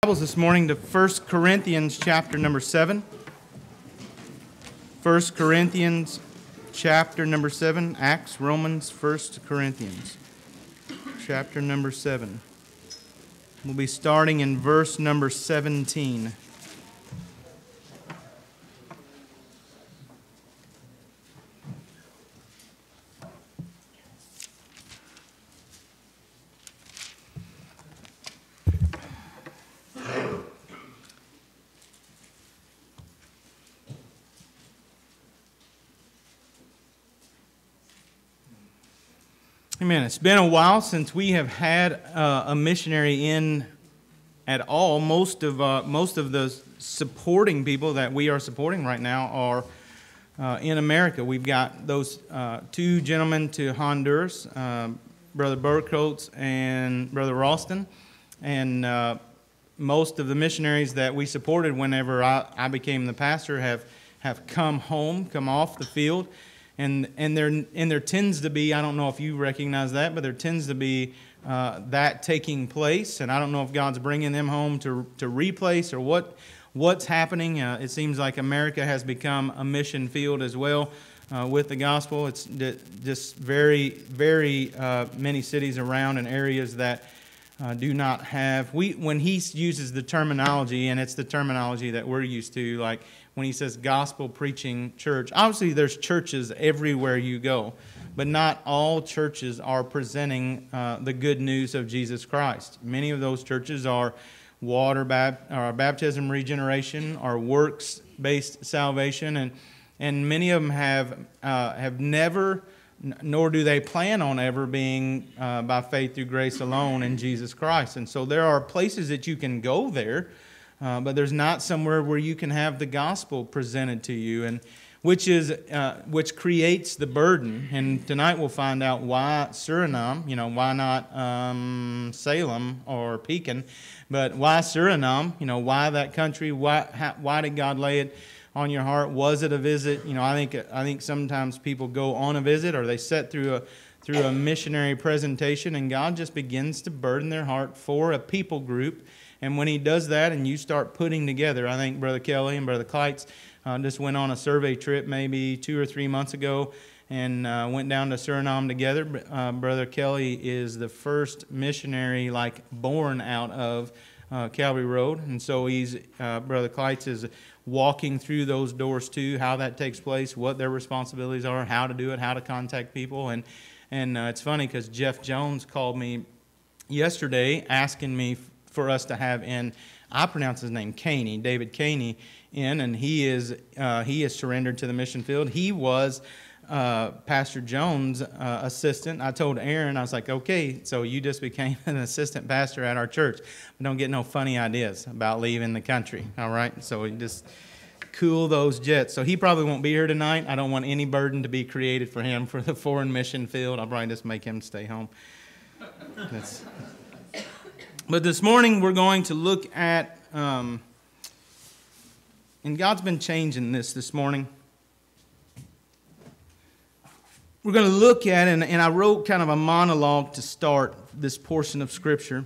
Bibles this morning to 1 Corinthians chapter number 7. 1 Corinthians chapter number 7. Acts, Romans, 1 Corinthians chapter number 7. We'll be starting in verse number 17. Amen. It's been a while since we have had a missionary in at all. Most of the supporting people that we are supporting right now are in America. We've got those two gentlemen to Honduras, Brother Burcoats and Brother Ralston, and most of the missionaries that we supported whenever I became the pastor have come home, come off the field. And there tends to be, I don't know if you recognize that, but there tends to be that taking place. And I don't know if God's bringing them home to replace or what's happening. It seems like America has become a mission field as well with the gospel. It's just very, very many cities around and areas that do not have. When he uses the terminology, and it's the terminology that we're used to, like when he says gospel preaching church, obviously there's churches everywhere you go, but not all churches are presenting the good news of Jesus Christ. Many of those churches are baptism regeneration, or works-based salvation, and many of them have never, nor do they plan on ever being by faith through grace alone in Jesus Christ. And so there are places that you can go there, but there's not somewhere where you can have the gospel presented to you, and which creates the burden. And tonight we'll find out why Suriname, why not Salem or Pekin, but why Suriname, why that country, why did God lay it on your heart? Was it a visit? I think sometimes people go on a visit, or they sit through a missionary presentation, and God just begins to burden their heart for a people group. And when He does that, and you start putting together, I think Brother Kelly and Brother Kleitz just went on a survey trip maybe 2 or 3 months ago, and went down to Suriname together. Brother Kelly is the first missionary born out of Calvary Road, and so Brother Kleitz is walking through those doors too, how that takes place, what their responsibilities are, how to do it, how to contact people. And it's funny because Jeff Jones called me yesterday asking me for us to have in, I pronounce his name Caney, David Caney, and he is surrendered to the mission field. He was Pastor Jones' assistant. I told Aaron, I was like, okay, so you just became an assistant pastor at our church. But don't get no funny ideas about leaving the country, all right? So you just cool those jets. So he probably won't be here tonight. I don't want any burden to be created for him for the foreign mission field. I'll probably just make him stay home. But this morning we're going to look at, and God's been changing this morning. We're going to look at, and I wrote kind of a monologue to start this portion of Scripture.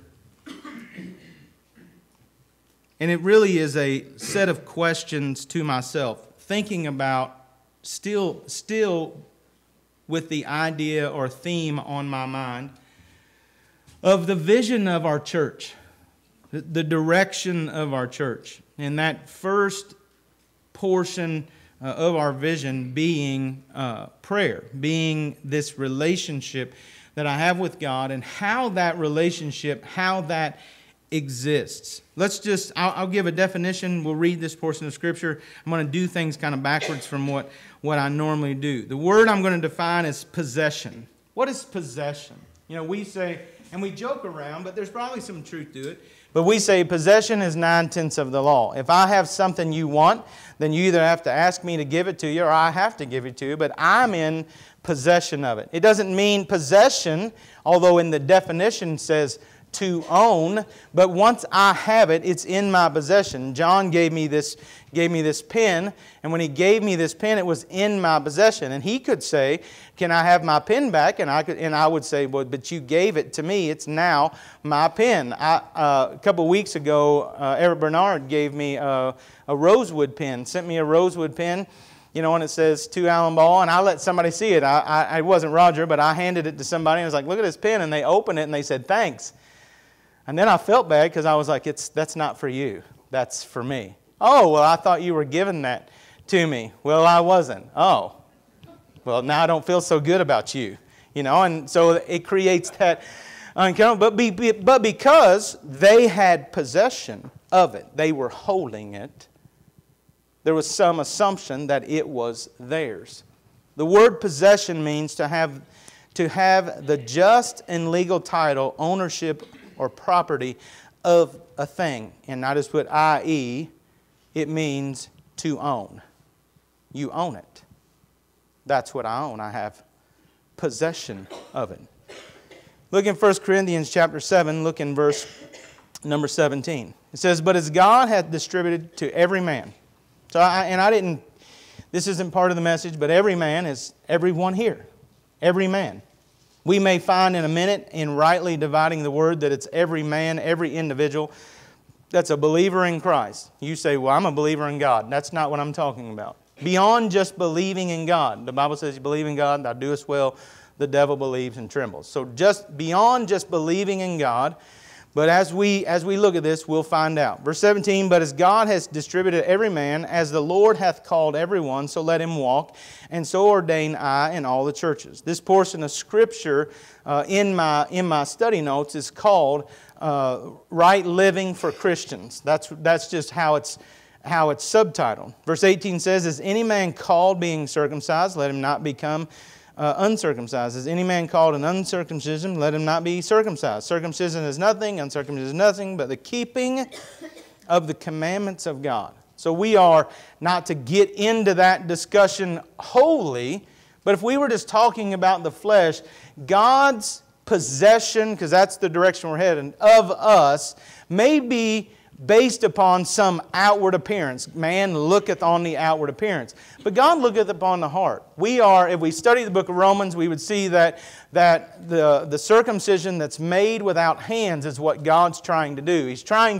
And it really is a set of questions to myself, thinking about, still with the idea or theme on my mind, of the vision of our church, the direction of our church. And that first portion of our vision being prayer, being this relationship that I have with God, and how that relationship, how that exists. I'll give a definition. We'll read this portion of Scripture. I'm going to do things kind of backwards from what I normally do. The word I'm going to define is possession. What is possession? We say, and we joke around, but there's probably some truth to it. But we say possession is 9/10 of the law. If I have something you want, then you either have to ask me to give it to you, or I have to give it to you, but I'm in possession of it. It doesn't mean possession, although in the definition says to own, but once I have it, it's in my possession. John gave me this pen, and when he gave me this pen, it was in my possession. And he could say, "Can I have my pen back?" And I would say, "Well, but you gave it to me. It's now my pen." A couple weeks ago, Eric Bernard gave me a rosewood pen. Sent me a rosewood pen. You know, and it says to Alan Ball, and I let somebody see it. I wasn't Roger, but I handed it to somebody, and I was like, "Look at this pen," and they opened it, and they said, "Thanks." And then I felt bad because I was like, that's not for you. That's for me. "Oh, well, I thought you were giving that to me." "Well, I wasn't." "Oh, well, now I don't feel so good about you." You know, and so it creates that uncomfortable. But because they had possession of it, they were holding it, there was some assumption that it was theirs. The word possession means to have the just and legal title, ownership, or property of a thing. And I just put i.e., it means to own. You own it. That's what I own. I have possession of it. Look in 1 Corinthians chapter 7, look in verse number 17. It says, "But as God hath distributed to every man." So this isn't part of the message, but every man is everyone here. Every man. We may find in a minute in rightly dividing the word that it's every man, every individual that's a believer in Christ. You say, "Well, I'm a believer in God." That's not what I'm talking about. Beyond just believing in God. The Bible says you believe in God, thou doest well, the devil believes and trembles. So just beyond just believing in God, but as we look at this, we'll find out. Verse 17, "But as God has distributed every man, as the Lord hath called every one, so let him walk, and so ordain I in all the churches." This portion of Scripture in my study notes is called Right Living for Christians. That's just how it's subtitled. Verse 18 says, "Is any man called being circumcised? Let him not become uncircumcised. Is any man called an uncircumcision? Let him not be circumcised. Circumcision is nothing, uncircumcision is nothing, but the keeping of the commandments of God." So we are not to get into that discussion wholly, but if we were just talking about the flesh, God's possession, because that's the direction we're heading, of us may be based upon some outward appearance. Man looketh on the outward appearance, but God looketh upon the heart. If we study the book of Romans, we would see that the circumcision that's made without hands is what God's trying to do. He's trying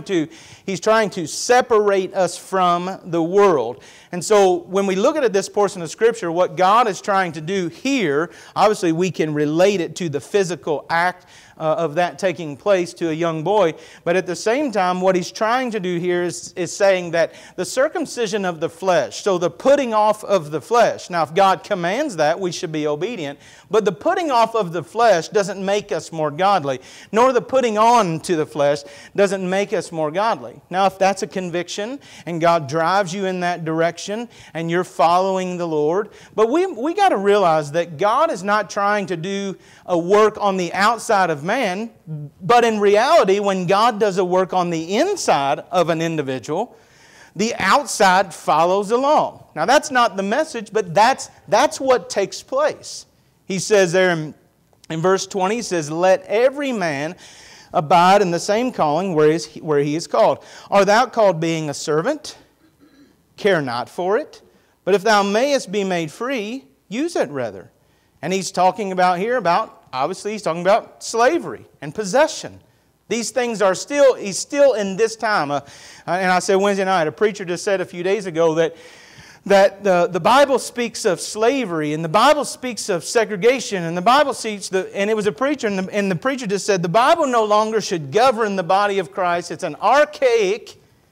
to separate us from the world. And so when we look at this portion of Scripture, what God is trying to do here, obviously we can relate it to the physical act of that taking place to a young boy. But at the same time, what He's trying to do here is saying that the circumcision of the flesh, so the putting off of the flesh. Now, if God commands that, we should be obedient. But the putting off of the flesh doesn't make us more godly, nor the putting on to the flesh doesn't make us more godly. Now, if that's a conviction and God drives you in that direction and you're following the Lord, but we got to realize that God is not trying to do a work on the outside of man, but in reality, when God does a work on the inside of an individual, the outside follows along. Now, that's not the message, but that's what takes place. He says there in verse 20, he says, "Let every man abide in the same calling where he is called. Art thou called being a servant? Care not for it. But if thou mayest be made free, use it rather." And he's talking about here obviously he's talking about slavery and possession. These things are he's still in this time. And I said Wednesday night, a preacher just said a few days ago that the Bible speaks of slavery, and the Bible speaks of segregation, and the Bible speaks, and it was a preacher, and the preacher just said, the Bible no longer should govern the body of Christ. It's an archaic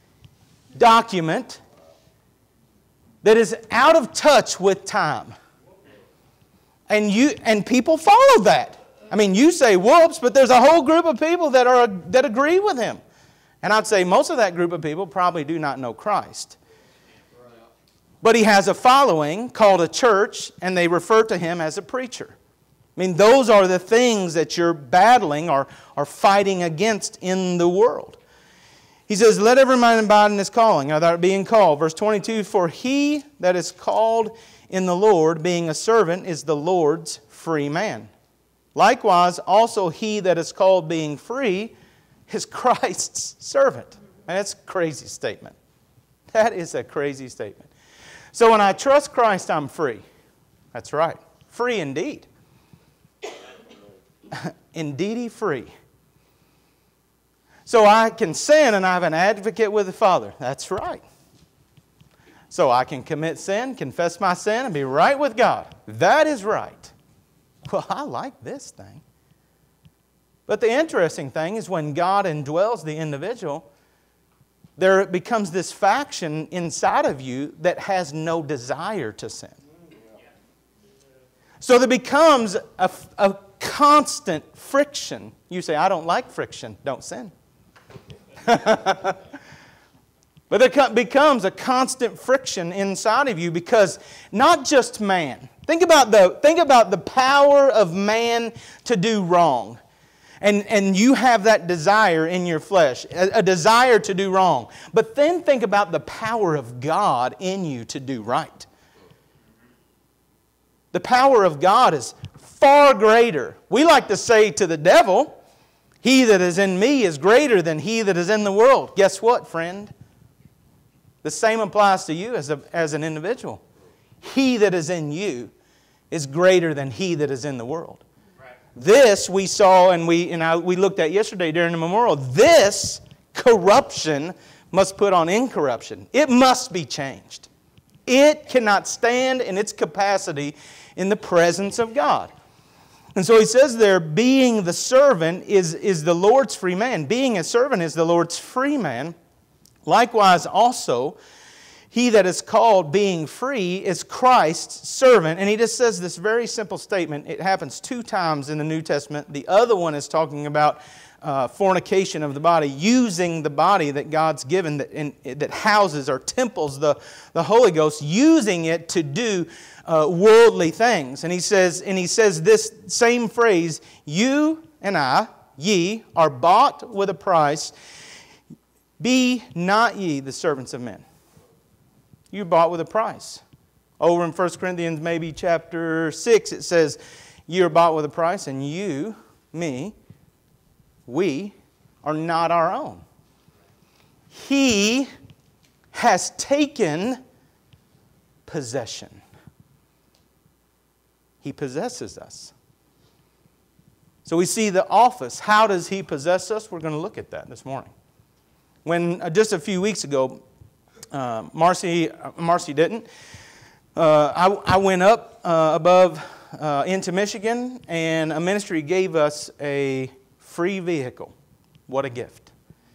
document that is out of touch with time. And people follow that. I mean, you say whoops, but there's a whole group of people that agree with him. And I'd say most of that group of people probably do not know Christ. But he has a following called a church, and they refer to him as a preacher. I mean, those are the things that you're battling or fighting against in the world. He says, "Let every man abide in his calling," or that being called. Verse 22, "For he that is called in the Lord, being a servant, is the Lord's free man. Likewise, also he that is called being free, is Christ's servant. And that's a crazy statement. That is a crazy statement. So when I trust Christ, I'm free. That's right. Free indeed. Indeedy free. So I can sin and I have an advocate with the Father. That's right. So I can commit sin, confess my sin, and be right with God. That is right. Well, I like this thing. But the interesting thing is when God indwells the individual, there becomes this faction inside of you that has no desire to sin. So there becomes a constant friction. You say, I don't like friction. Don't sin. But there becomes a constant friction inside of you because not just man. Think about the power of man to do wrong. And you have that desire in your flesh, a desire to do wrong. But then think about the power of God in you to do right. The power of God is far greater. We like to say to the devil, he that is in me is greater than he that is in the world. Guess what, friend? The same applies to you as an individual. He that is in you is greater than he that is in the world. This we saw and we looked at yesterday during the memorial. This corruption must put on incorruption. It must be changed. It cannot stand in its capacity in the presence of God. And so he says there, being the servant is the Lord's free man. Being a servant is the Lord's free man. Likewise also, he that is called being free is Christ's servant. And he just says this very simple statement. It happens 2 times in the New Testament. The other one is talking about fornication of the body, using the body that God's given that houses or temples the Holy Ghost, using it to do worldly things. And he says this same phrase, you and I, ye, are bought with a price. Be not ye the servants of men. You're bought with a price. Over in 1 Corinthians maybe chapter 6 it says, you are bought with a price and you, me, we are not our own. He has taken possession. He possesses us. So we see the office. How does He possess us? We're going to look at that this morning. When just a few weeks ago, Marcy didn't. I went up above into Michigan, and a ministry gave us a free vehicle. What a gift.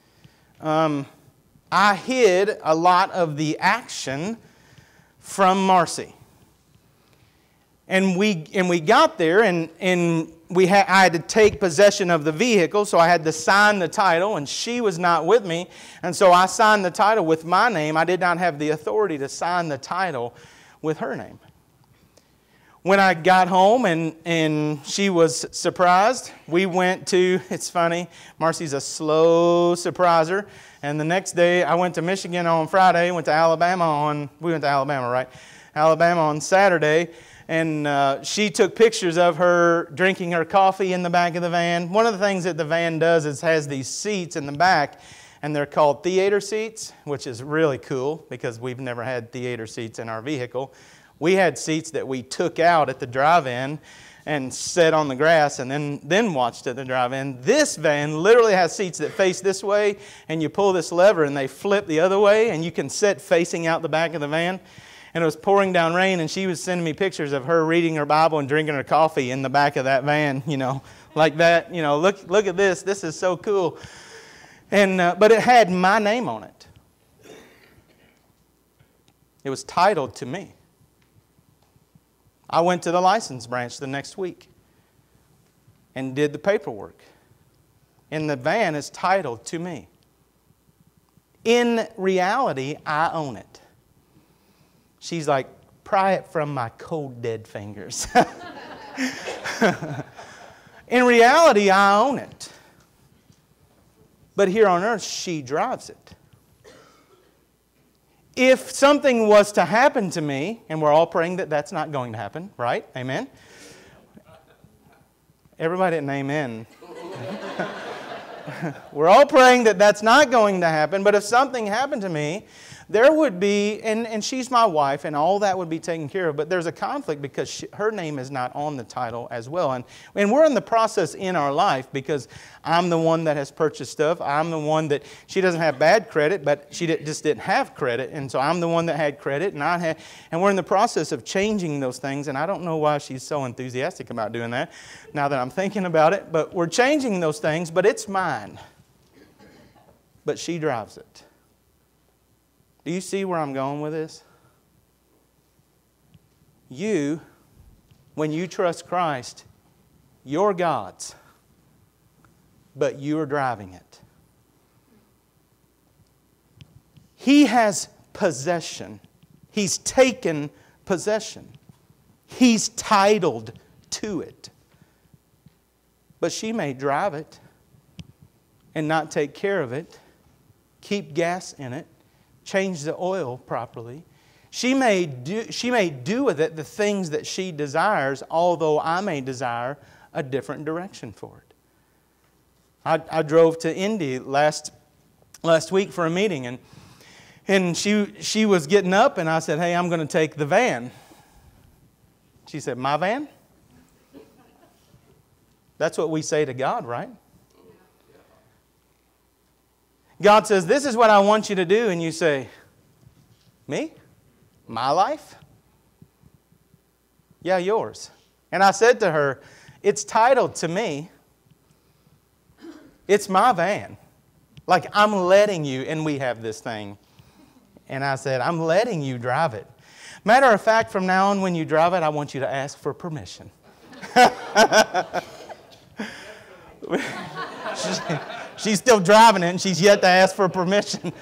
I hid a lot of the action from Marcy. And we got there, and I had to take possession of the vehicle, so I had to sign the title, and she was not with me. And so I signed the title with my name. I did not have the authority to sign the title with her name. When I got home and she was surprised, we went to, it's funny, Marcy's a slow surpriser. And the next day, I went to Michigan on Friday, we went to Alabama on Saturday. And she took pictures of her drinking her coffee in the back of the van. One of the things that the van does is has these seats in the back, and they're called theater seats, which is really cool because we've never had theater seats in our vehicle. We had seats that we took out at the drive-in and sat on the grass and then watched at the drive-in. This van literally has seats that face this way, and you pull this lever and they flip the other way, and you can sit facing out the back of the van. And it was pouring down rain, and she was sending me pictures of her reading her Bible and drinking her coffee in the back of that van, like that. Look at this. This is so cool. And but it had my name on it. It was titled to me. I went to the license branch the next week and did the paperwork. And the van is titled to me. In reality, I own it. She's like, pry it from my cold, dead fingers. In reality, I own it. But here on earth, she drives it. If something was to happen to me, and we're all praying that that's not going to happen, right? Amen? Everybody didn't amen. We're all praying that that's not going to happen, but if something happened to me, there would be, and she's my wife, and all that would be taken care of, but there's a conflict because her name is not on the title as well. And we're in the process in our life because I'm the one that has purchased stuff. I'm the one that, she doesn't have bad credit, but she just didn't have credit. And so I'm the one that had credit, and we're in the process of changing those things. And I don't know why she's so enthusiastic about doing that now that I'm thinking about it. But we're changing those things, but it's mine. But she drives it. Do you see where I'm going with this? You, when you trust Christ, you're God's, but you are driving it. He has possession. He's taken possession. He's titled to it. But she may drive it and not take care of it, keep gas in it, change the oil properly. She may do with it the things that she desires, although I may desire a different direction for it. I drove to Indy last week for a meeting, and she was getting up, and I said, "Hey, I'm going to take the van." She said, "My van?" That's what we say to God, right? God says, "This is what I want you to do." And you say, "Me? My life?" "Yeah, yours." And I said to her, "It's titled to me. It's my van. Like, I'm letting you," and we have this thing. And I said, "I'm letting you drive it. Matter of fact, from now on when you drive it, I want you to ask for permission." She's still driving it, and she's yet to ask for permission.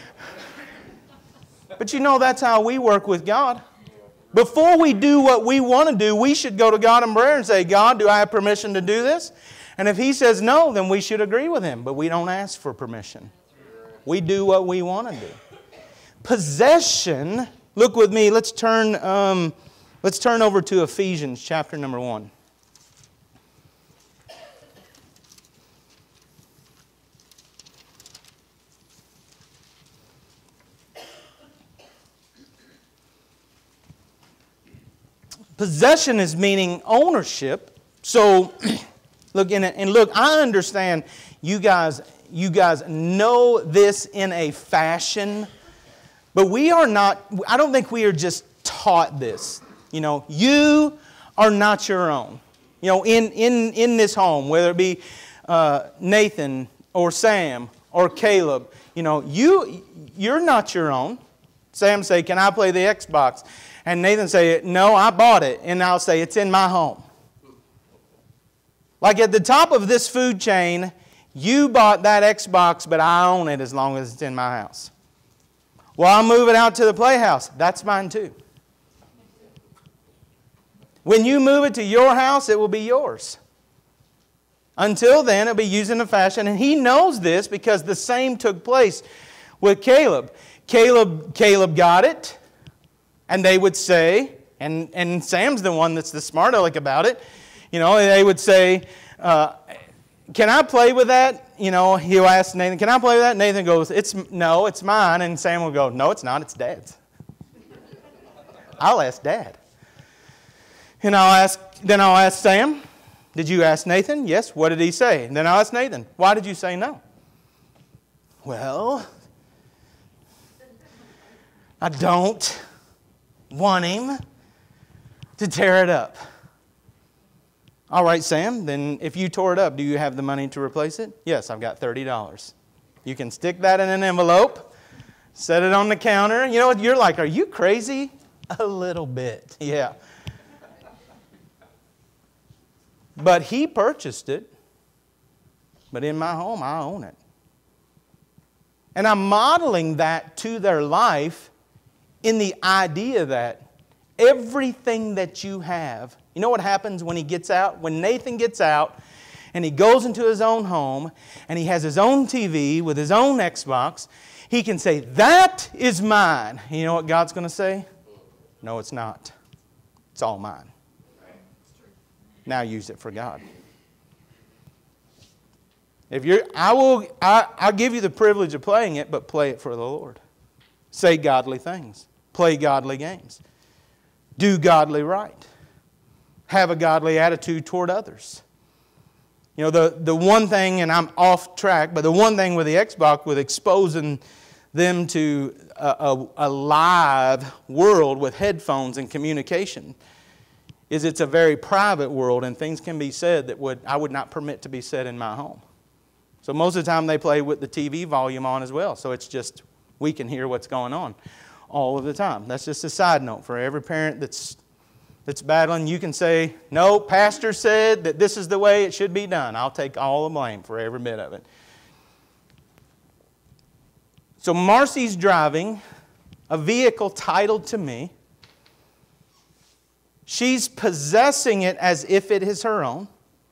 But you know, that's how we work with God. Before we do what we want to do, we should go to God in prayer and say, "God, do I have permission to do this?" And if He says no, then we should agree with Him. But we don't ask for permission. We do what we want to do. Possession, look with me, let's turn over to Ephesians chapter number 1. Possession is meaning ownership. So, look, I understand you guys know this in a fashion, but we are not, I don't think we are just taught this. You know, you are not your own. You know, in this home, whether it be Nathan or Sam or Caleb, you know, you're not your own. Sam say, "Can I play the Xbox?" And Nathan say, "No, I bought it." And I'll say, "It's in my home." Like at the top of this food chain, you bought that Xbox, but I own it as long as it's in my house. Well, I'll move it out to the playhouse. That's mine too. When you move it to your house, it will be yours. Until then, it'll be used in a fashion. And he knows this because the same took place with Caleb. Caleb got it. And they would say, and Sam's the one that's the smart aleck about it, you know, they would say, "Can I play with that?" You know, he'll ask Nathan, "Can I play with that?" Nathan goes, "No, it's mine." And Sam will go, "No, it's not, it's Dad's." I'll ask Dad. And then I'll ask Sam, "Did you ask Nathan?" "Yes." "What did he say?" And then I'll ask Nathan, "Why did you say no?" "Well, I don't want him to tear it up." "All right, Sam, then if you tore it up, do you have the money to replace it?" "Yes, I've got $30. You can stick that in an envelope, set it on the counter." You know what? You're like, "Are you crazy?" A little bit, yeah. But he purchased it. But in my home, I own it. And I'm modeling that to their life in the idea that everything that you have, you know what happens when he gets out? When Nathan gets out and he goes into his own home and he has his own TV with his own Xbox, he can say, "That is mine." And you know what God's going to say? "No, it's not. It's all mine. Now use it for God." I'll give you the privilege of playing it, but play it for the Lord. Say godly things. Play godly games. Do godly right. Have a godly attitude toward others. You know, the one thing, and I'm off track, but the one thing with the Xbox, with exposing them to a live world with headphones and communication, is it's a very private world, and things can be said that I would not permit to be said in my home. So most of the time they play with the TV volume on as well, so it's just we can hear what's going on all of the time. That's just a side note for every parent that's battling. You can say, no, pastor said that this is the way it should be done. I'll take all the blame for every bit of it. So Marcy's driving a vehicle titled to me. She's possessing it as if it is her own.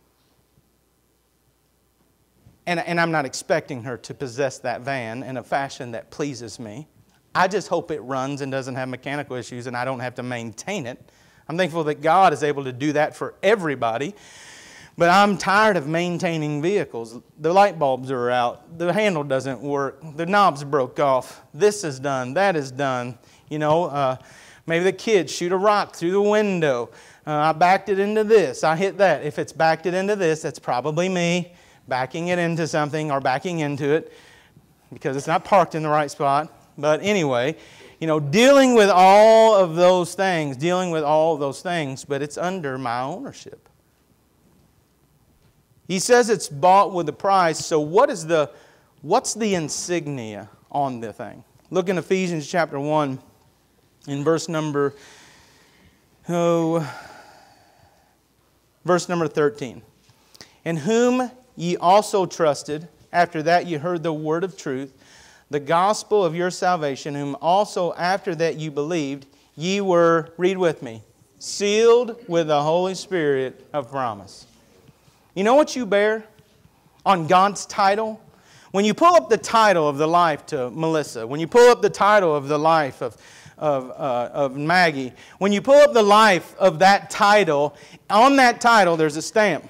And I'm not expecting her to possess that van in a fashion that pleases me. I just hope it runs and doesn't have mechanical issues and I don't have to maintain it. I'm thankful that God is able to do that for everybody. But I'm tired of maintaining vehicles. The light bulbs are out. The handle doesn't work. The knobs broke off. This is done. That is done. You know, maybe the kids shoot a rock through the window. I backed it into this. I hit that. If it's backed it into this, that's probably me backing it into something or backing into it because it's not parked in the right spot. But anyway, you know, dealing with all of those things, but it's under my ownership. He says it's bought with a price, so what's the insignia on the thing? Look in Ephesians chapter 1 in verse number 13. In whom ye also trusted, after that ye heard the word of truth, the gospel of your salvation, whom also after that you believed, ye were, read with me, sealed with the Holy Spirit of promise. You know what you bear on God's title? When you pull up the title of the life to Melissa, when you pull up the title of the life of Maggie, when you pull up the life of that title, on that title there's a stamp.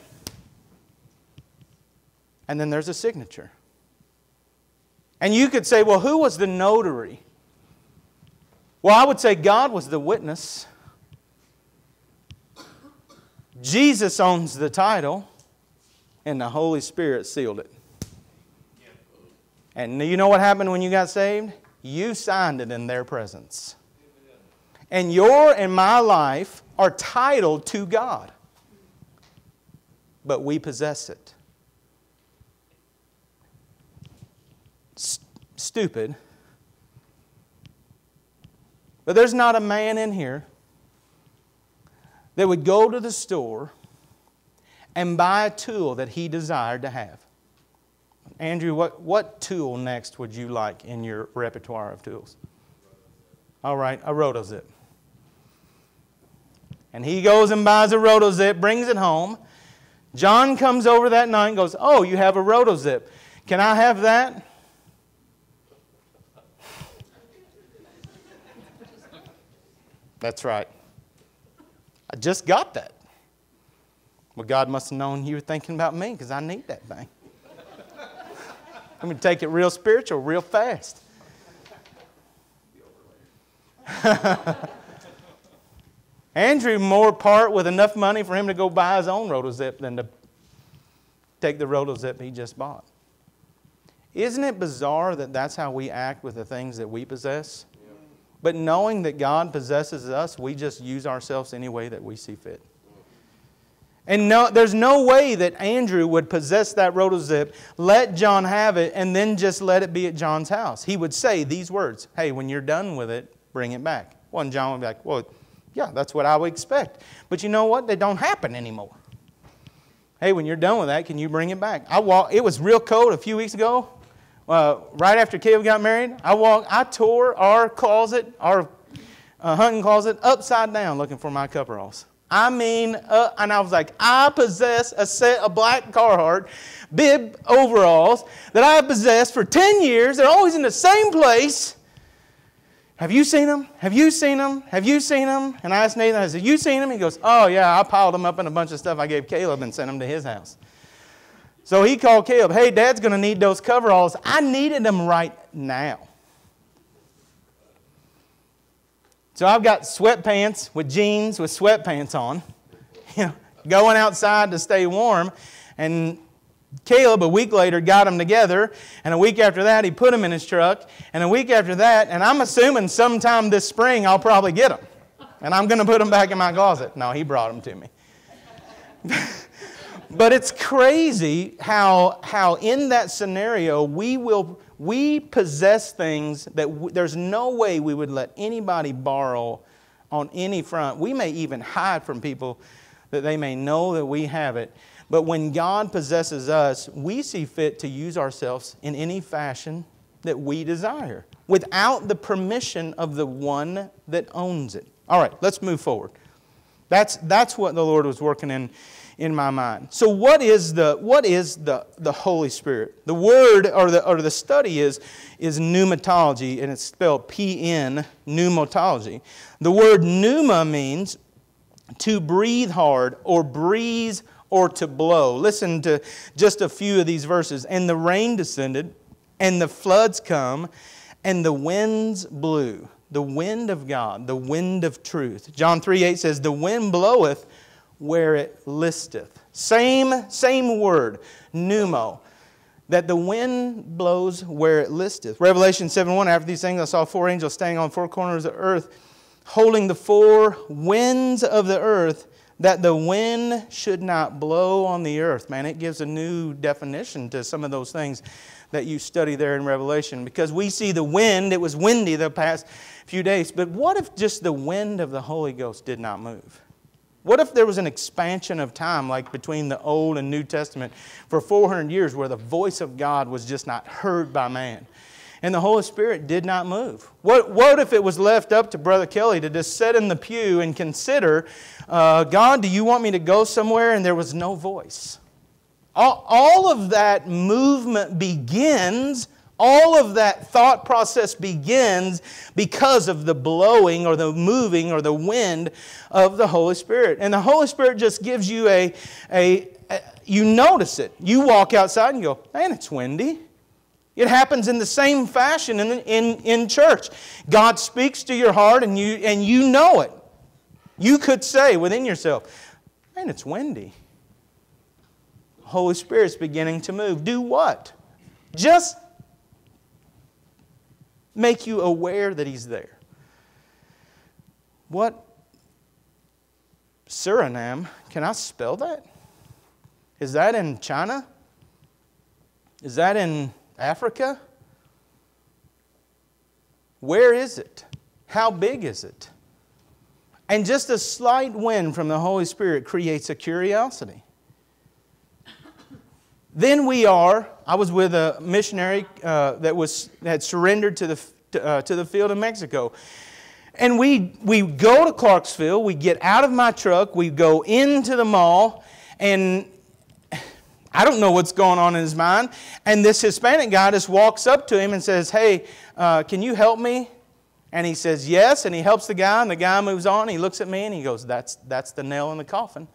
And then there's a signature. And you could say, well, who was the notary? Well, I would say God was the witness. Jesus owns the title, and the Holy Spirit sealed it. And you know what happened when you got saved? You signed it in their presence. And your and my life are titled to God. But we possess it. Stupid. But there's not a man in here that would go to the store and buy a tool that he desired to have. Andrew, what tool next would you like in your repertoire of tools? All right, a RotoZip. And he goes and buys a RotoZip, brings it home. John comes over that night and goes, oh, you have a RotoZip. Can I have that? That's right. I just got that. Well, God must have known you were thinking about me because I need that thing. I'm going to take it real spiritual, real fast. Andrew more part with enough money for him to go buy his own RotoZip than to take the RotoZip he just bought. Isn't it bizarre that that's how we act with the things that we possess? But knowing that God possesses us, we just use ourselves any way that we see fit. And there's no way that Andrew would possess that RotoZip, let John have it, and then just let it be at John's house. He would say these words, hey, when you're done with it, bring it back. Well, and John would be like, well, yeah, that's what I would expect. But you know what? They don't happen anymore. Hey, when you're done with that, can you bring it back? It was real cold a few weeks ago. Right after Caleb got married, I tore our closet, our hunting closet, upside down looking for my coveralls. I mean, and I was like, I possess a set of black Carhartt bib overalls that I have possessed for 10 years. They're always in the same place. Have you seen them? Have you seen them? Have you seen them? And I asked Nathan, I said, you seen them? He goes, oh yeah, I piled them up in a bunch of stuff I gave Caleb and sent them to his house. So he called Caleb, hey, Dad's going to need those coveralls. I needed them right now. So I've got sweatpants with jeans with sweatpants on, going outside to stay warm. And Caleb, a week later, got them together. And a week after that, he put them in his truck. And a week after that, and I'm assuming sometime this spring, I'll probably get them. And I'm going to put them back in my closet. No, he brought them to me. But it's crazy how in that scenario we possess things that there's no way we would let anybody borrow on any front. We may even hide from people that they may know that we have it. But when God possesses us, we see fit to use ourselves in any fashion that we desire without the permission of the one that owns it. All right, let's move forward. That's what the Lord was working in my mind. So what is the Holy Spirit? The word or the study is pneumatology, and it's spelled P-N, pneumatology. The word pneuma means to breathe hard or breeze or to blow. Listen to just a few of these verses. And the rain descended, and the floods come, and the winds blew. The wind of God, the wind of truth. John 3:8 says, the wind bloweth where it listeth. Same word, pneumo. That the wind blows where it listeth. Revelation 7:1, after these things I saw 4 angels standing on 4 corners of the earth, holding the 4 winds of the earth, that the wind should not blow on the earth. Man, it gives a new definition to some of those things that you study there in Revelation. Because we see the wind, it was windy the past few days. But what if just the wind of the Holy Ghost did not move? What if there was an expansion of time like between the Old and New Testament for 400 years where the voice of God was just not heard by man? And the Holy Spirit did not move. What if it was left up to Brother Kelly to just sit in the pew and consider, God, do you want me to go somewhere? And there was no voice. All of that movement begins, all of that thought process begins because of the blowing or the moving or the wind of the Holy Spirit. And the Holy Spirit just gives you you notice it. You walk outside and go, man, it's windy. It happens in the same fashion in church. God speaks to your heart and you know it. You could say within yourself, man, it's windy. Holy Spirit's beginning to move. Do what? Just make you aware that He's there. What? Suriname, can I spell that? Is that in China? Is that in Africa? Where is it? How big is it? And just a slight wind from the Holy Spirit creates a curiosity. Then I was with a missionary that had surrendered to the field in Mexico. And we go to Clarksville, we get out of my truck, we go into the mall, and I don't know what's going on in his mind. And this Hispanic guy just walks up to him and says, hey, can you help me? And he says, yes, and he helps the guy, and the guy moves on. He looks at me and he goes, that's the nail in the coffin.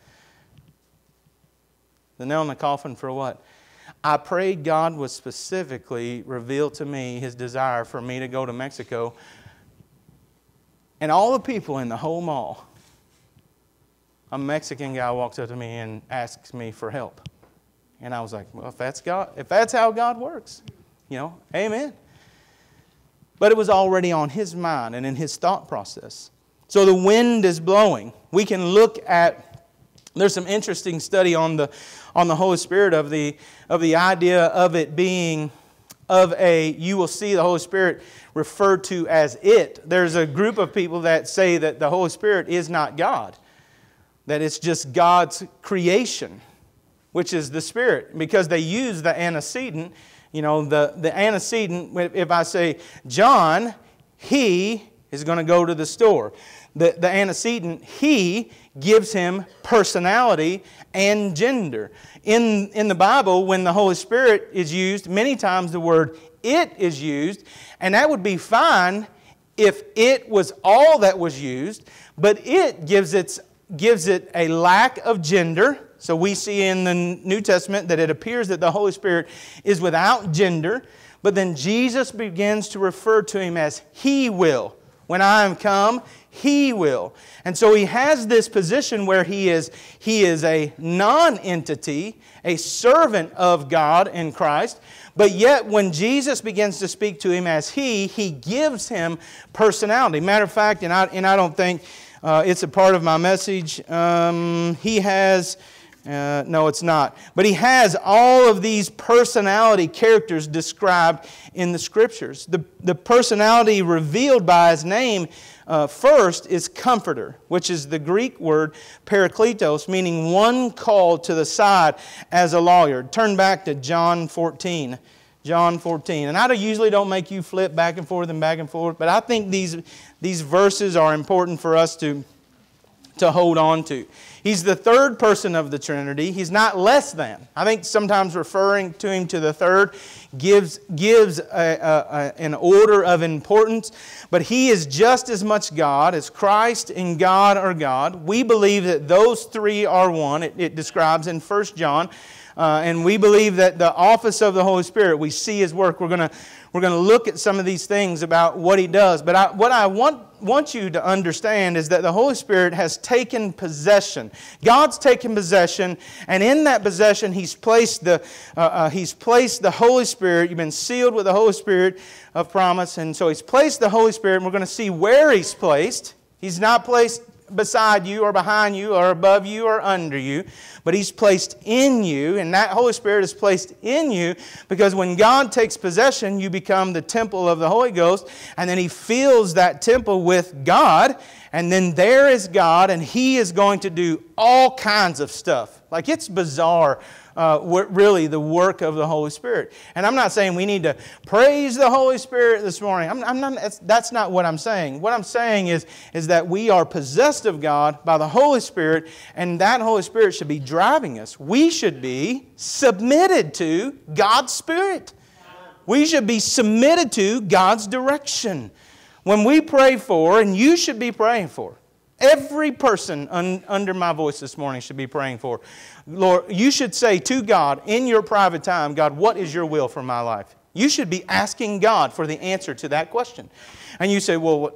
The nail in the coffin for what? I prayed God would specifically reveal to me His desire for me to go to Mexico. And all the people in the whole mall, a Mexican guy walks up to me and asks me for help. And I was like, well, if that's how God works, amen. But it was already on his mind and in his thought process. So the wind is blowing. We can look at, there's some interesting study on the Holy Spirit of the idea of it being you will see the Holy Spirit referred to as it. There's a group of people that say that the Holy Spirit is not God, that it's just God's creation, which is the Spirit, because they use the antecedent. The antecedent, if I say John, he is going to go to the store. The antecedent, he, gives him personality and gender. In the Bible, when the Holy Spirit is used, many times the word it is used, and that would be fine if it was all that was used, but it gives it a lack of gender, So we see in the New Testament that it appears that the Holy Spirit is without gender, but then Jesus begins to refer to Him as He will. When I am come, He will. And so He has this position where He is a non-entity, a servant of God in Christ. But yet when Jesus begins to speak to Him as He gives Him personality. Matter of fact, and I don't think it's a part of my message, He has... no, it's not. But He has all of these personality characters described in the Scriptures. The personality revealed by His name first is Comforter, which is the Greek word parakletos, meaning one called to the side as a lawyer. Turn back to John 14. John 14. And I usually don't make you flip back and forth, but I think these verses are important for us to hold on to. He's the third person of the Trinity. He's not less than. I think sometimes referring to Him to the third gives an order of importance. But He is just as much God as Christ and God are God. We believe that those three are one. It describes in 1 John. And we believe that the office of the Holy Spirit, we see His work. We're going to look at some of these things about what He does. But what I want you to understand is that the Holy Spirit has taken possession. God's taken possession, and in that possession He's placed the Holy Spirit. You've been sealed with the Holy Spirit of promise, and so He's placed the Holy Spirit, and we're going to see where He's placed. He's not placed beside you or behind you or above you or under you, but He's placed in you, and that Holy Spirit is placed in you because when God takes possession, you become the temple of the Holy Ghost, and then He fills that temple with God, and then there is God, and He is going to do all kinds of stuff. Like, it's bizarre, really, the work of the Holy Spirit. And I'm not saying we need to praise the Holy Spirit this morning. That's not what I'm saying. What I'm saying is that we are possessed of God by the Holy Spirit, and that Holy Spirit should be driving us. We should be submitted to God's Spirit. We should be submitted to God's direction. When we pray for, and you should be praying for, every person under my voice this morning should be praying for. Lord, you should say to God in your private time, God, what is your will for my life? You should be asking God for the answer to that question. And you say, well,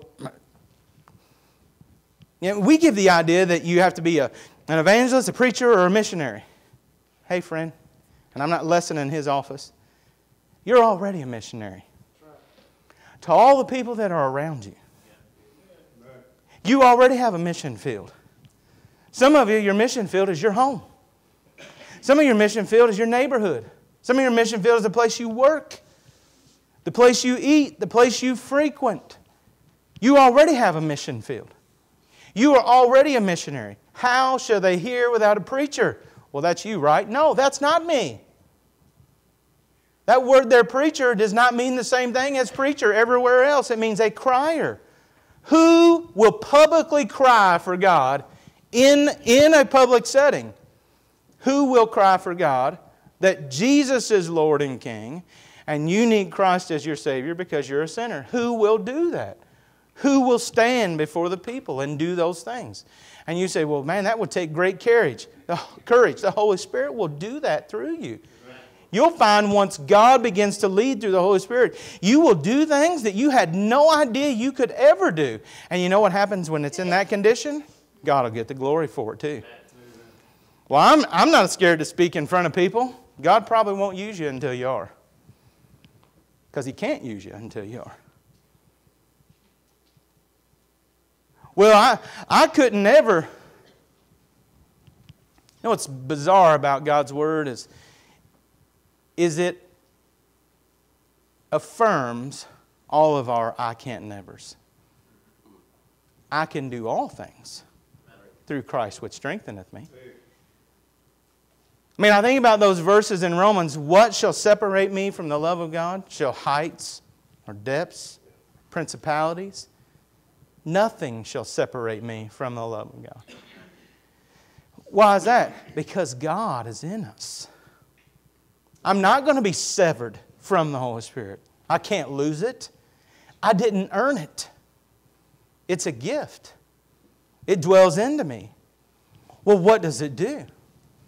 we give the idea that you have to be an evangelist, a preacher, or a missionary. Hey, friend, and I'm not lessening his office, you're already a missionary. To all the people that are around you. You already have a mission field. Some of you, your mission field is your home. Some of your mission field is your neighborhood. Some of your mission field is the place you work, the place you eat, the place you frequent. You already have a mission field. You are already a missionary. How shall they hear without a preacher? Well, that's you, right? No, that's not me. That word there, preacher, does not mean the same thing as preacher everywhere else. It means a crier. Who will publicly cry for God in a public setting? Who will cry for God that Jesus is Lord and King and you need Christ as your Savior because you're a sinner? Who will do that? Who will stand before the people and do those things? And you say, well, man, that would take great courage. The Holy Spirit will do that through you. You'll find once God begins to lead through the Holy Spirit, you will do things that you had no idea you could ever do. And you know what happens when it's in that condition? God will get the glory for it too. Well, I'm not scared to speak in front of people. God probably won't use you until you are. Because He can't use you until you are. Well, I couldn't ever... You know what's bizarre about God's Word is it affirms all of our I can't nevers. I can do all things through Christ which strengtheneth me. I mean, I think about those verses in Romans. What shall separate me from the love of God? Shall heights or depths, principalities? Nothing shall separate me from the love of God. Why is that? Because God is in us. I'm not going to be severed from the Holy Spirit. I can't lose it. I didn't earn it. It's a gift. It dwells into me. Well, what does it do?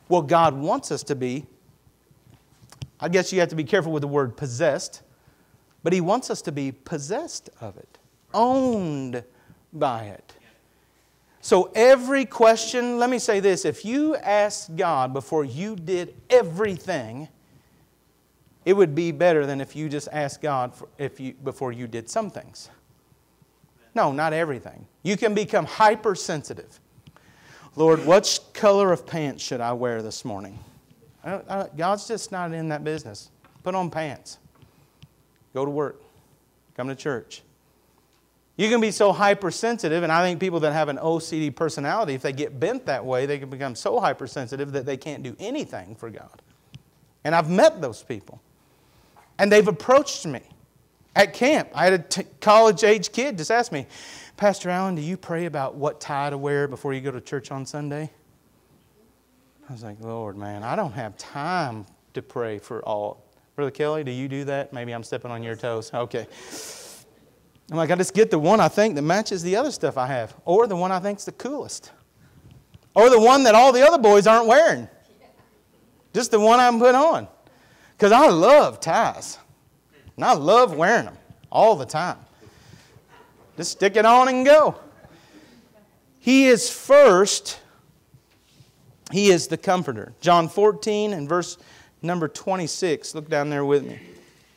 Well, God wants us to be, I guess you have to be careful with the word possessed, but He wants us to be possessed of it, owned by it. So every question, let me say this, if you asked God before you did everything, it would be better than if you just asked God before you did some things. No, not everything. You can become hypersensitive. Lord, what color of pants should I wear this morning? God's just not in that business. Put on pants. Go to work. Come to church. You can be so hypersensitive, and I think people that have an OCD personality, if they get bent that way, they can become so hypersensitive that they can't do anything for God. And I've met those people. And they've approached me at camp. I had a college-age kid just ask me, Pastor Allen, do you pray about what tie to wear before you go to church on Sunday? I was like, Lord, man, I don't have time to pray for all. Brother Kelly, do you do that? Maybe I'm stepping on your toes. Okay. I'm like, I just get the one I think that matches the other stuff I have. Or the one I think's the coolest. Or the one that all the other boys aren't wearing. Just the one I'm put on. Because I love ties. And I love wearing them all the time. Just stick it on and go. He is first. He is the Comforter. John 14 and verse number 26. Look down there with me.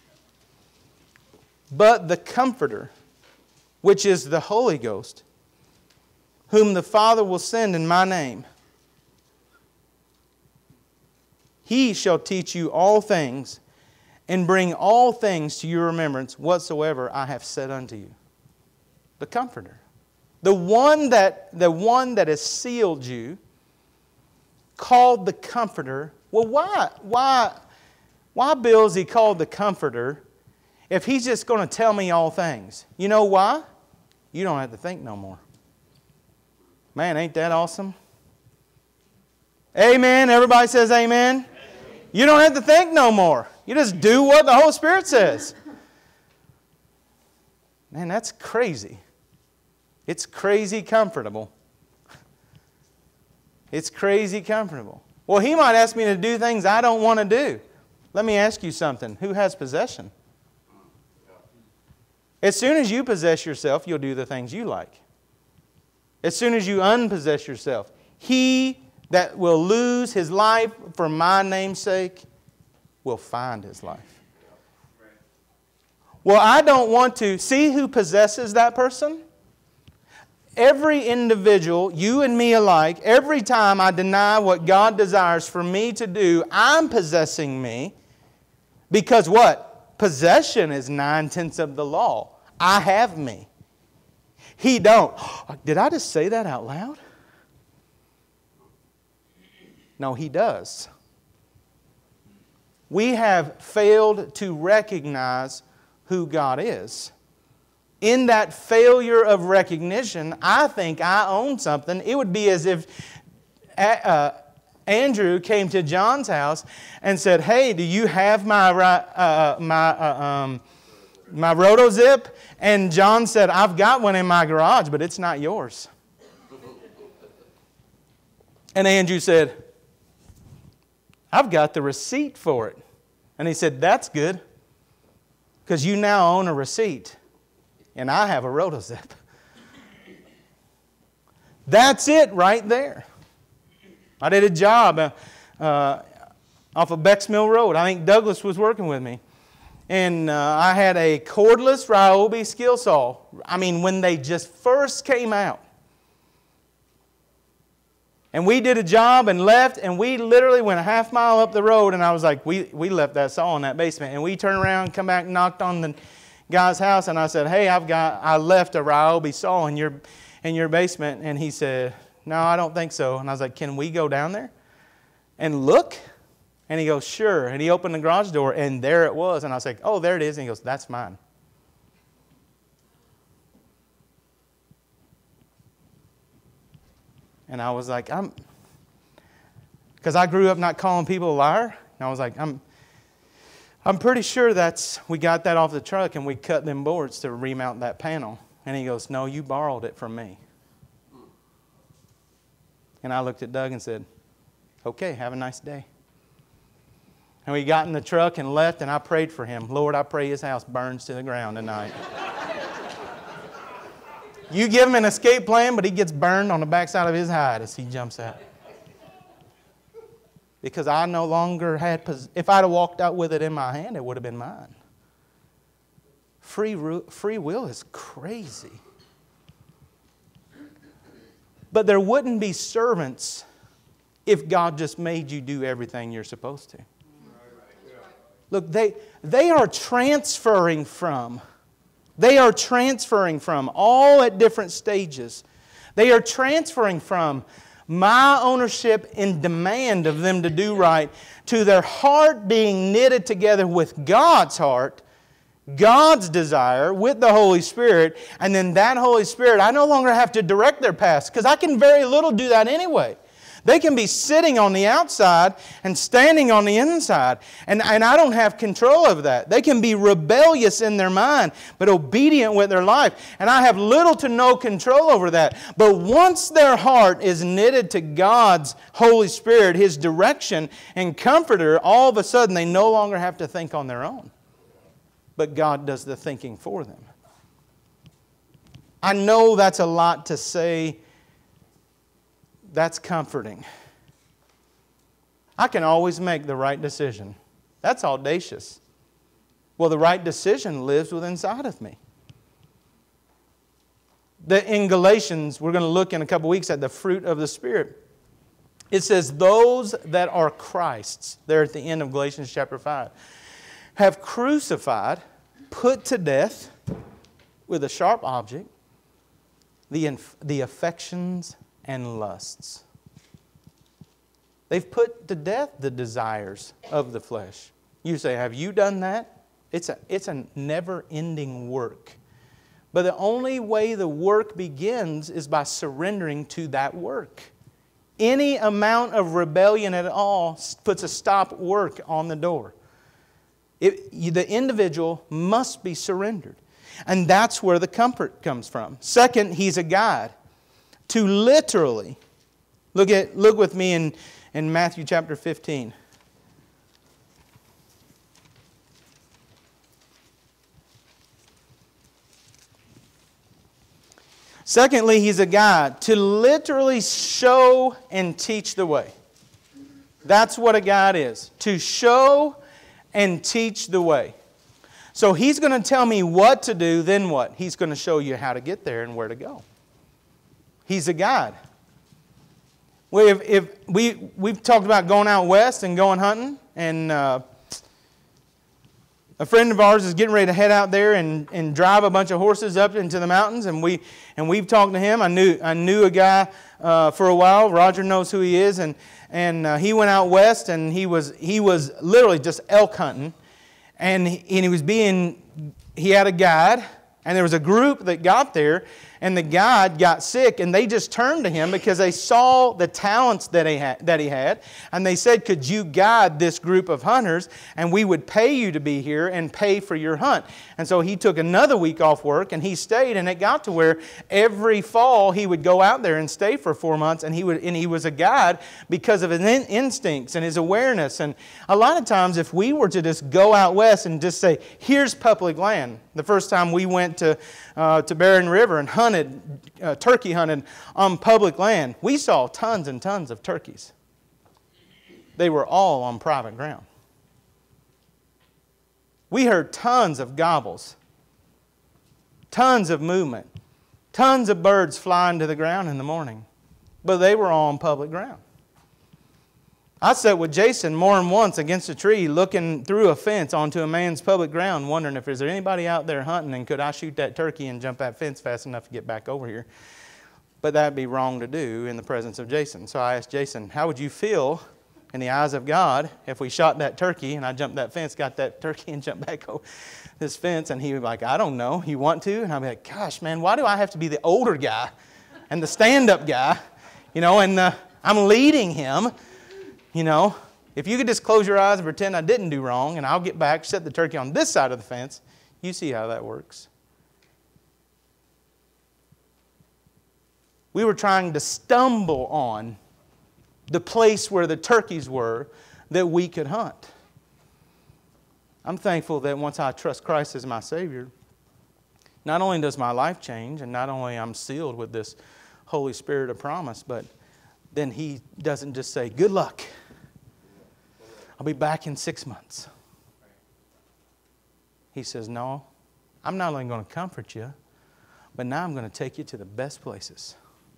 But the Comforter, which is the Holy Ghost, whom the Father will send in my name, He shall teach you all things and bring all things to your remembrance whatsoever I have said unto you. The Comforter. The one that has sealed you, called the Comforter. Well, why, Bill, is He called the Comforter if He's just going to tell me all things? You know why? You don't have to think no more. Man, ain't that awesome? Amen. Everybody says amen. Amen. You don't have to think no more. You just do what the Holy Spirit says. Man, that's crazy. It's crazy comfortable. It's crazy comfortable. Well, He might ask me to do things I don't want to do. Let me ask you something. Who has possession? As soon as you possess yourself, you'll do the things you like. As soon as you unpossess yourself, he that will lose his life for my name's sake will find his life. Well, I don't want to. See who possesses that person? Every individual, you and me alike, every time I deny what God desires for me to do, I'm possessing me. Because what? Possession is 9/10 of the law. I have me. He don't. Did I just say that out loud? No, he does. We have failed to recognize who God is. In that failure of recognition, I think I own something. It would be as if Andrew came to John's house and said, "Hey, do you have my RotoZip?" And John said, "I've got one in my garage, but it's not yours." And Andrew said, "I've got the receipt for it." And he said, "That's good, because you now own a receipt, and I have a RotoZip." That's it right there. I did a job off of Becks Mill Road. I think Douglas was working with me. And I had a cordless Ryobi skill saw. I mean, when they just first came out. And we did a job and left, and we literally went a half mile up the road, and I was like, we left that saw in that basement. And we turned around, come back, knocked on the guy's house, and I said, "Hey, I left a Ryobi saw in your basement." And he said, "No, I don't think so." And I was like, "Can we go down there and look?" And he goes, "Sure." And he opened the garage door, and there it was. And I was like, "Oh, there it is." And he goes, "That's mine." And I was like, because I grew up not calling people a liar. And I was like, I'm pretty sure we got that off the truck and we cut them boards to remount that panel. And he goes, "No, you borrowed it from me." And I looked at Doug and said, Okay, have a nice day. And we got in the truck and left, and I prayed for him. Lord, I pray his house burns to the ground tonight. You give him an escape plan, but he gets burned on the backside of his hide as he jumps out. Because I no longer had, if I'd have walked out with it in my hand, it would have been mine. Free will is crazy. But there wouldn't be servants if God just made you do everything you're supposed to. Look, they are transferring from. They are transferring from, all at different stages. They are transferring from my ownership and demand of them to do right to their heart being knitted together with God's heart, God's desire with the Holy Spirit, and then that Holy Spirit, I no longer have to direct their paths because I can very little do that anyway. They can be sitting on the outside and standing on the inside. And I don't have control of that. They can be rebellious in their mind, but obedient with their life. And I have little to no control over that. But once their heart is knitted to God's Holy Spirit, His direction and comforter, all of a sudden they no longer have to think on their own. But God does the thinking for them. I know that's a lot to say. That's comforting. I can always make the right decision. That's audacious. Well, the right decision lives within inside of me. In Galatians, we're going to look in a couple weeks at the fruit of the Spirit. It says, those that are Christ's, there at the end of Galatians chapter 5, have crucified, put to death with a sharp object, the affections and lusts. They've put to death the desires of the flesh. You say, have you done that? It's a never-ending work. But the only way the work begins is by surrendering to that work. Any amount of rebellion at all puts a stop work on the door. The individual must be surrendered. And that's where the comfort comes from. Second, He's a guide. To literally, look with me in Matthew chapter 15. Secondly, He's a guide. To literally show and teach the way. That's what a guide is. To show and teach the way. So He's going to tell me what to do, then what? He's going to show you how to get there and where to go. He's a guide. We've talked about going out west and going hunting, and a friend of ours is getting ready to head out there and drive a bunch of horses up into the mountains, and we've talked to him. I knew a guy for a while. Roger knows who he is, and he went out west, and he was literally just elk hunting, and he had a guide, and there was a group that got there. And the guide got sick, and they just turned to him because they saw the talents that he had. And they said, could you guide this group of hunters, and we would pay you to be here and pay for your hunt. And so he took another week off work, and he stayed, and it got to where every fall he would go out there and stay for 4 months, and he was a guide because of his instincts and his awareness. And a lot of times if we were to just go out west and just say, here's public land. The first time we went to Barren River and turkey hunted on public land, we saw tons and tons of turkeys. They were all on private ground. We heard tons of gobbles, tons of movement, tons of birds flying to the ground in the morning, but they were all on public ground. I sat with Jason more than once against a tree looking through a fence onto a man's public ground wondering if there's anybody out there hunting and could I shoot that turkey and jump that fence fast enough to get back over here. But that'd be wrong to do in the presence of Jason. So I asked Jason, how would you feel in the eyes of God if we shot that turkey and I jumped that fence, got that turkey and jumped back over this fence? And he was like, I don't know. You want to? And I'd be like, gosh, man, why do I have to be the older guy and the stand-up guy? And I'm leading him. If you could just close your eyes and pretend I didn't do wrong, and I'll get back, set the turkey on this side of the fence, you see how that works. We were trying to stumble on the place where the turkeys were that we could hunt. I'm thankful that once I trust Christ as my Savior, not only does my life change, and not only I'm sealed with this Holy Spirit of promise, but then He doesn't just say, good luck. I'll be back in 6 months. He says, no, I'm not only going to comfort you, but now I'm going to take you to the best places.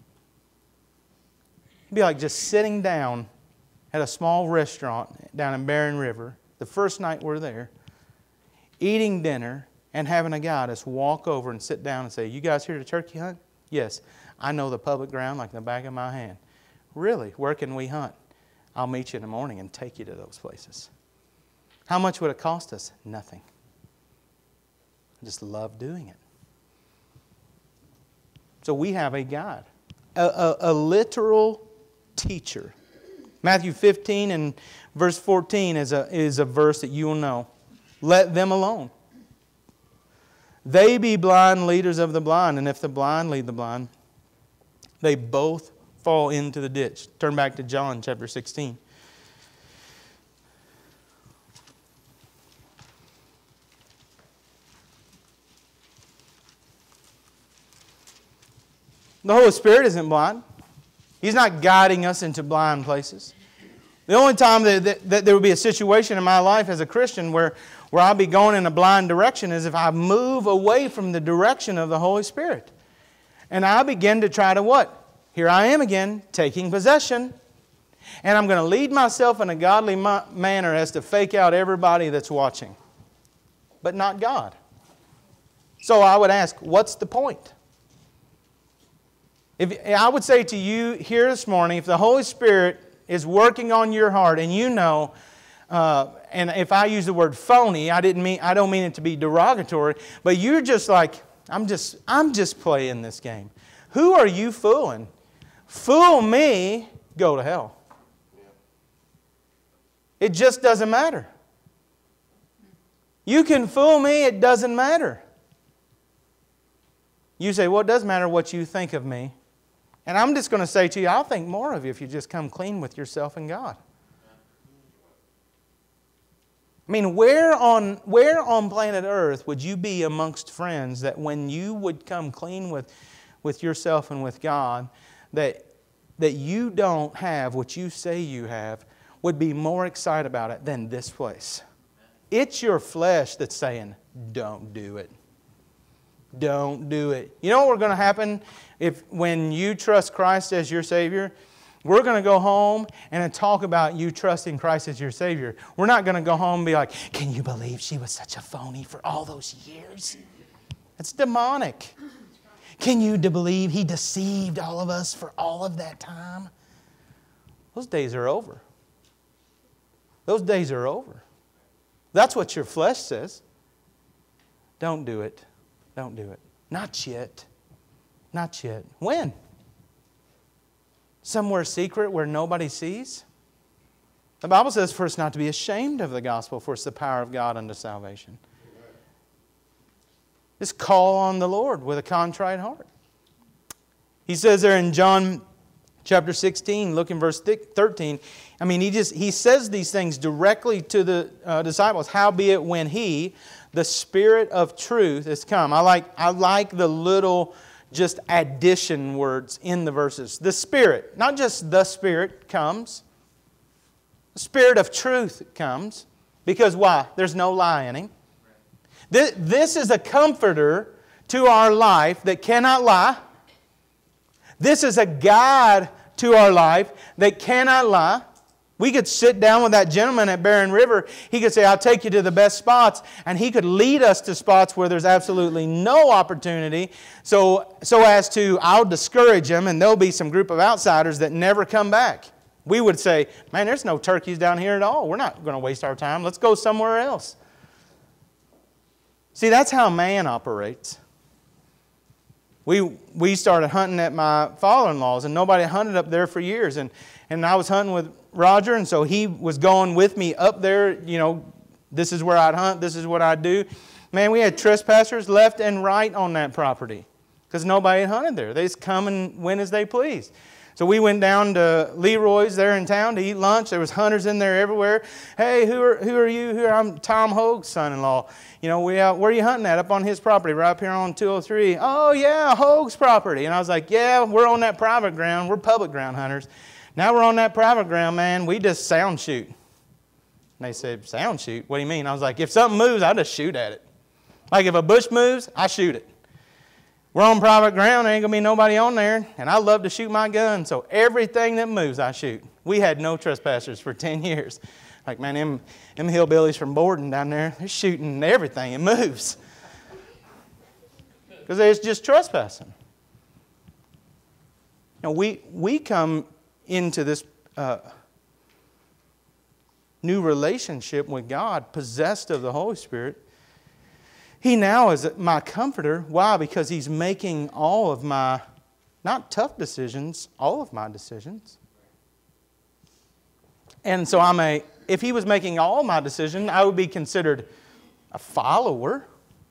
It'd be like just sitting down at a small restaurant down in Barren River, the first night we're there, eating dinner, and having a guy just walk over and sit down and say, you guys here to turkey hunt? Yes. I know the public ground like the back of my hand. Really? Where can we hunt? I'll meet you in the morning and take you to those places. How much would it cost us? Nothing. I just love doing it. So we have a guide, a literal teacher. Matthew 15 and verse 14 is a verse that you will know. Let them alone. They be blind leaders of the blind, and if the blind lead the blind, they both fall into the ditch. Turn back to John chapter 16. The Holy Spirit isn't blind. He's not guiding us into blind places. The only time that there will be a situation in my life as a Christian where I'll be going in a blind direction is if I move away from the direction of the Holy Spirit. And I begin to try to what? Here I am again, taking possession. And I'm going to lead myself in a godly manner as to fake out everybody that's watching. But not God. So I would ask, what's the point? I would say to you here this morning, if the Holy Spirit is working on your heart and you know, and if I use the word phony, I don't mean it to be derogatory, but you're just like, I'm just playing this game. Who are you fooling? Fool me, go to hell. It just doesn't matter. You can fool me, it doesn't matter. You say, well, it does matter what you think of me. And I'm just going to say to you, I'll think more of you if you just come clean with yourself and God. I mean, where on planet Earth would you be amongst friends that when you would come clean with yourself and with God, that you don't have what you say you have, would be more excited about it than this place? It's your flesh that's saying, don't do it. Don't do it. You know what's going to happen when you trust Christ as your Savior? We're going to go home and talk about you trusting Christ as your Savior. We're not going to go home and be like, can you believe she was such a phony for all those years? That's demonic. Can you believe He deceived all of us for all of that time? Those days are over. Those days are over. That's what your flesh says. Don't do it. Don't do it. Not yet. Not yet. When? Somewhere secret where nobody sees? The Bible says for us not to be ashamed of the gospel, for it's the power of God unto salvation. Just call on the Lord with a contrite heart. He says there in John chapter 16, look in verse 13. I mean, he says these things directly to the disciples. Howbeit when He, the Spirit of truth, is come. I like the little just addition words in the verses. The Spirit, not just the Spirit comes. The Spirit of truth comes. Because why? There's no lie in Him. This is a comforter to our life that cannot lie. This is a guide to our life that cannot lie. We could sit down with that gentleman at Barren River. He could say, I'll take you to the best spots. And he could lead us to spots where there's absolutely no opportunity. So as to, I'll discourage them and there'll be some group of outsiders that never come back. We would say, man, there's no turkeys down here at all. We're not going to waste our time. Let's go somewhere else. See, that's how man operates. We started hunting at my father-in-law's and nobody hunted up there for years. And I was hunting with Roger, and so he was going with me up there. You know, this is where I'd hunt, this is what I'd do. Man, we had trespassers left and right on that property because nobody had hunted there. They just come and went as they pleased. So we went down to Leroy's there in town to eat lunch. There was hunters in there everywhere. Hey, who are you? I'm Tom Hogue's son-in-law. You know, where are you hunting at? Up on his property, right up here on 203. Oh, yeah, Hogue's property. And I was like, yeah, we're on that private ground. We're public ground hunters. Now we're on that private ground, man. We just sound shoot. And they said, sound shoot? What do you mean? I was like, if something moves, I just shoot at it. Like if a bush moves, I shoot it. We're on private ground, there ain't going to be nobody on there, and I love to shoot my gun, so everything that moves, I shoot. We had no trespassers for 10 years. Like, man, them hillbillies from Borden down there, they're shooting everything. It moves. Because it's just trespassing. Now, we come into this new relationship with God, possessed of the Holy Spirit. He now is my comforter. Why? Because He's making all of my, not tough decisions, all of my decisions. And so if He was making all my decisions, I would be considered a follower.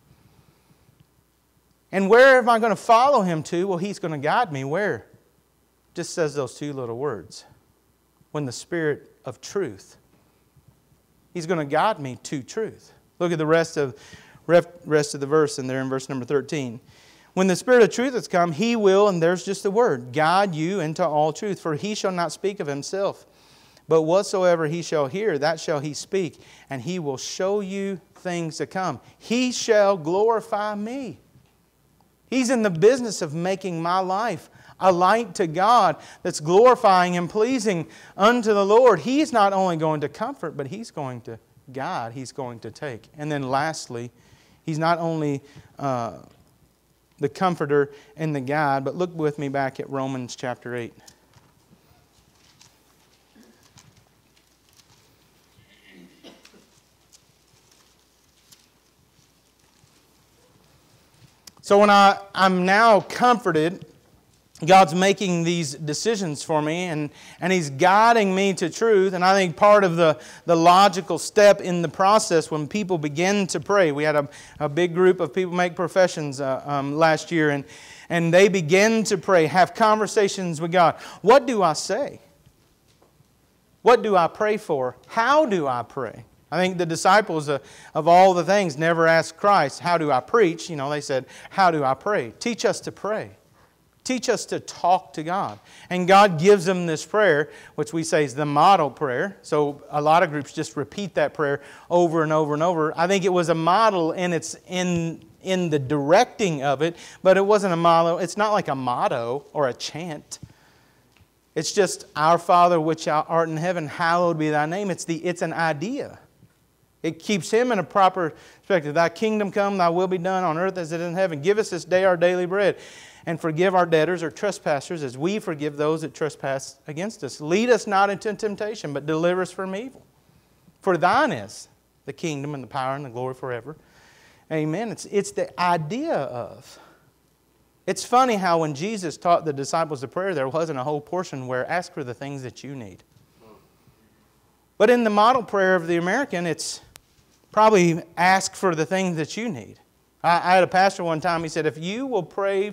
And where am I going to follow Him to? Well, He's going to guide me where? Just says those two little words. When the Spirit of truth. He's going to guide me to truth. Look at the rest of the verse in there in verse number 13. When the Spirit of truth has come, He will, and there's just the word, guide you into all truth. For He shall not speak of Himself, but whatsoever He shall hear, that shall He speak, and He will show you things to come. He shall glorify me. He's in the business of making my life a light to God that's glorifying and pleasing unto the Lord. He's not only going to comfort, but He's going to guide. He's going to take. And then lastly, He's not only the comforter and the guide, but look with me back at Romans chapter 8. So when I'm now comforted, God's making these decisions for me, and He's guiding me to truth. And I think part of the logical step in the process when people begin to pray, we had a big group of people make professions last year, and they begin to pray, have conversations with God. What do I say? What do I pray for? How do I pray? I think the disciples of all the things never asked Christ, how do I preach? You know, they said, how do I pray? Teach us to pray. Teach us to talk to God. And God gives them this prayer, which we say is the model prayer. So a lot of groups just repeat that prayer over and over and over. I think it was a model in the directing of it, but it wasn't a model. It's not like a motto or a chant. It's just, Our Father which art in heaven, hallowed be Thy name. It's an idea. It keeps Him in a proper perspective. Thy kingdom come, Thy will be done on earth as it is in heaven. Give us this day our daily bread. And forgive our debtors or trespassers as we forgive those that trespass against us. Lead us not into temptation, but deliver us from evil. For Thine is the kingdom and the power and the glory forever. Amen. It's the idea of. It's funny how when Jesus taught the disciples of prayer, there wasn't a whole portion where ask for the things that you need. But in the model prayer of the American, it's probably ask for the things that you need. I had a pastor one time, he said, if you will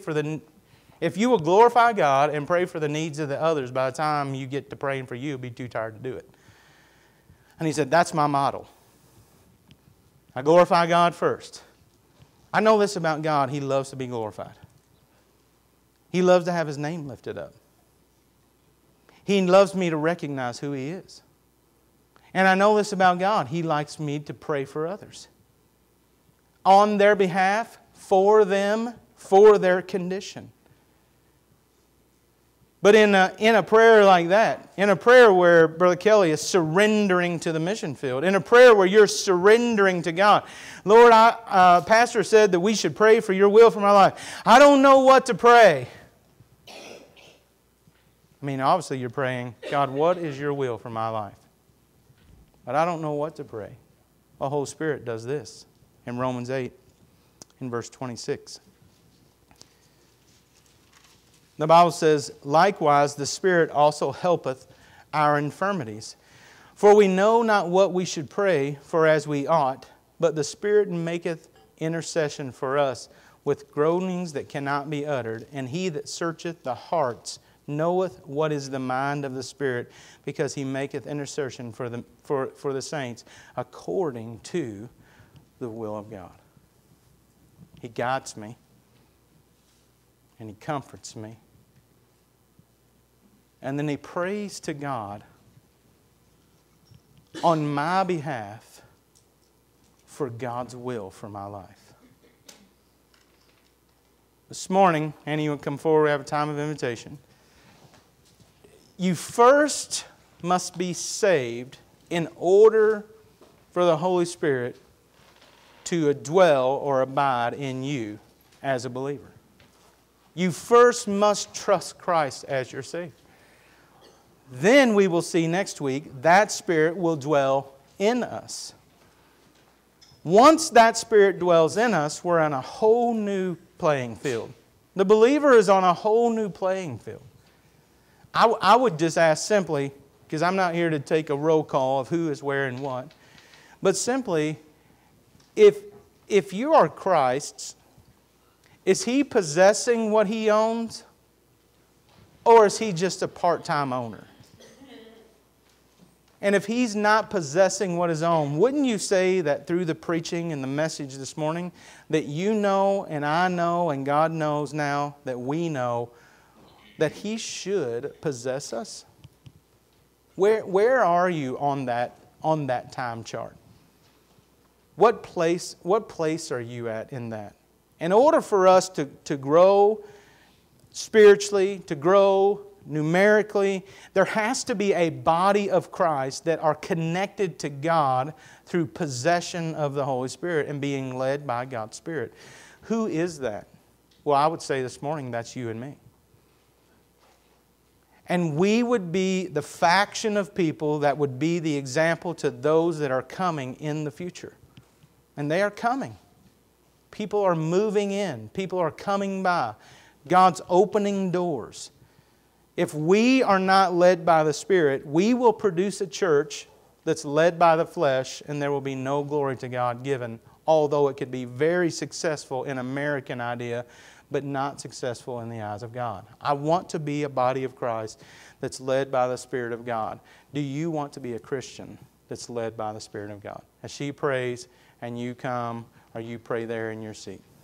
glorify God and pray for the needs of the others, by the time you get to praying for you, you'll be too tired to do it. And he said, that's my model. I glorify God first. I know this about God, He loves to be glorified. He loves to have His name lifted up. He loves me to recognize who He is. And I know this about God, He likes me to pray for others. On their behalf, for them, for their condition. But in a prayer like that, in a prayer where Brother Kelly is surrendering to the mission field, in a prayer where you're surrendering to God, Lord, Pastor said that we should pray for Your will for my life. I don't know what to pray. I mean, obviously you're praying, God, what is Your will for my life? But I don't know what to pray. The Holy Spirit does this. In Romans 8, in verse 26. The Bible says, likewise the Spirit also helpeth our infirmities. For we know not what we should pray for as we ought, but the Spirit maketh intercession for us with groanings that cannot be uttered. And He that searcheth the hearts knoweth what is the mind of the Spirit, because He maketh intercession for the saints according to the will of God. He guides me, and He comforts me. And then He prays to God on my behalf for God's will for my life. This morning, Annie, you will come forward, we have a time of invitation. You first must be saved in order for the Holy Spirit to dwell or abide in you as a believer. You first must trust Christ as your Savior. Then we will see next week that Spirit will dwell in us. Once that Spirit dwells in us, we're on a whole new playing field. The believer is on a whole new playing field. I would just ask simply, because I'm not here to take a roll call of who is where and what, but simply, if you are Christ's, is He possessing what He owns, or is He just a part-time owner? And if He's not possessing what is owned, wouldn't you say that through the preaching and the message this morning, that you know and I know and God knows now that we know that He should possess us? Where are you on that time chart? What place are you at in that? In order for us to grow spiritually, to grow numerically, there has to be a body of Christ that are connected to God through possession of the Holy Spirit and being led by God's Spirit. Who is that? Well, I would say this morning that's you and me. And we would be the faction of people that would be the example to those that are coming in the future. And they are coming. People are moving in. People are coming by. God's opening doors. If we are not led by the Spirit, we will produce a church that's led by the flesh, and there will be no glory to God given, although it could be very successful in American idea, but not successful in the eyes of God. I want to be a body of Christ that's led by the Spirit of God. Do you want to be a Christian that's led by the Spirit of God? As she prays and you come, or you pray there in your seat.